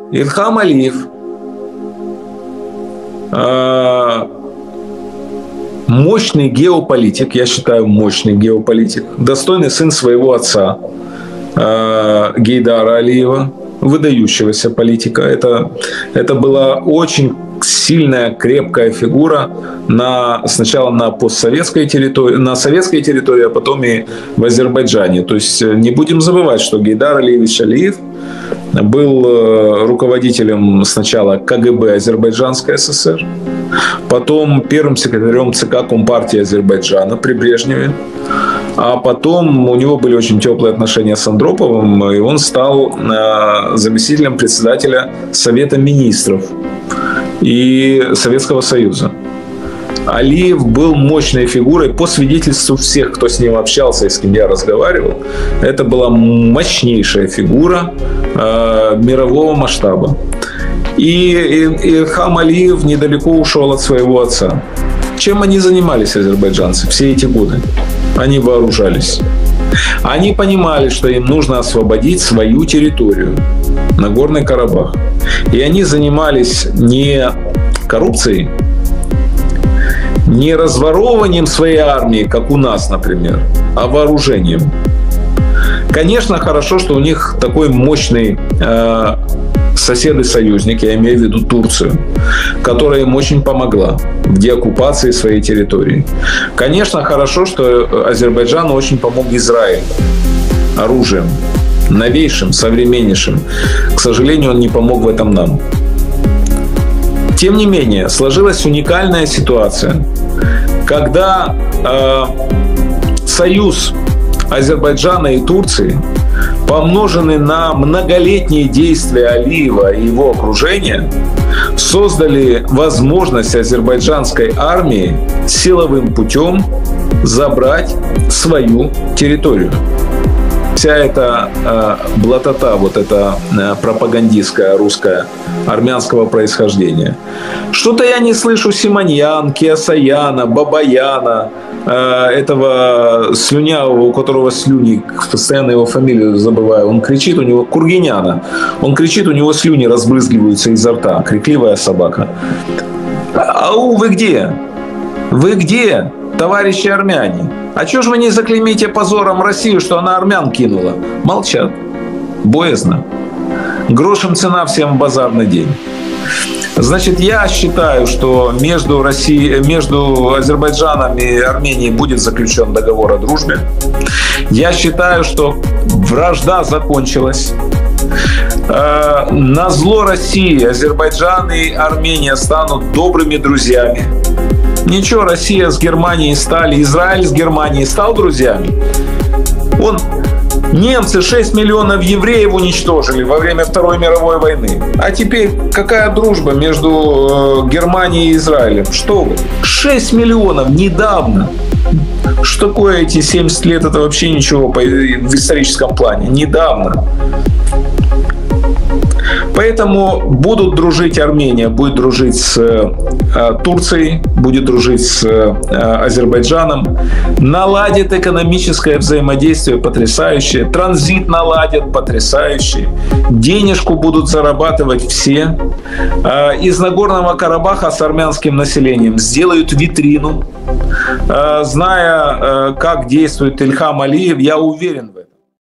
Ильхам Алиев мощный геополитик, я считаю, мощный геополитик, достойный сын своего отца Гейдара Алиева, выдающегося политика. Это была очень сильная, крепкая фигура сначала на постсоветской территории, на советской территории, а потом и в Азербайджане. То есть не будем забывать, что Гейдар Алиевич Алиев был руководителем сначала КГБ Азербайджанской ССР, потом первым секретарем ЦК Компартии Азербайджана при Брежневе, а потом у него были очень теплые отношения с Андроповым, и он стал заместителем председателя Совета министров и Советского Союза. Алиев был мощной фигурой, по свидетельству всех, кто с ним общался и с кем я разговаривал. Это была мощнейшая фигура мирового масштаба. И Ильхам Алиев недалеко ушел от своего отца. Чем они занимались, азербайджанцы, все эти годы? Они вооружались. Они понимали, что им нужно освободить свою территорию, Нагорный Карабах. И они занимались не коррупцией, не разворовыванием своей армии, как у нас, например, а вооружением. Конечно, хорошо, что у них такой мощный сосед и союзник, я имею в виду Турцию, которая им очень помогла в деоккупации своей территории. Конечно, хорошо, что Азербайджану очень помог Израиль оружием, новейшим, современнейшим. К сожалению, он не помог в этом нам. Тем не менее, сложилась уникальная ситуация, когда союз Азербайджана и Турции, помноженный на многолетние действия Алиева и его окружения, создали возможность азербайджанской армии силовым путем забрать свою территорию. Вся эта блатота, вот эта пропагандистская русская, армянского происхождения. Что-то я не слышу Симоньян, Киасаяна, Бабаяна, этого слюнявого, у которого слюни, постоянно его фамилию забываю, он кричит, у него Кургиняна, он кричит, у него слюни разбрызгиваются изо рта, крикливая собака. Ау, вы где? Вы где, товарищи армяне? А чё ж вы не заклеймите позором Россию, что она армян кинула? Молчат. Боязно. Грошем цена, всем базарный день. Значит, я считаю, что между Азербайджаном и Арменией будет заключен договор о дружбе. Я считаю, что вражда закончилась. Назло России Азербайджан и Армения станут добрыми друзьями. Ничего, Россия с Германией стали, Израиль с Германией стал друзьями. Немцы 6 миллионов евреев уничтожили во время Второй мировой войны. А теперь какая дружба между Германией и Израилем? Что вы? 6 миллионов недавно. Что такое эти 70 лет? Это вообще ничего в историческом плане. Недавно. Поэтому будут дружить Армения, будет дружить с Турцией, будет дружить с Азербайджаном, наладит экономическое взаимодействие потрясающее, транзит наладят потрясающий, денежку будут зарабатывать все. Из Нагорного Карабаха с армянским населением сделают витрину. Зная, как действует Ильхам Алиев, я уверен в этом.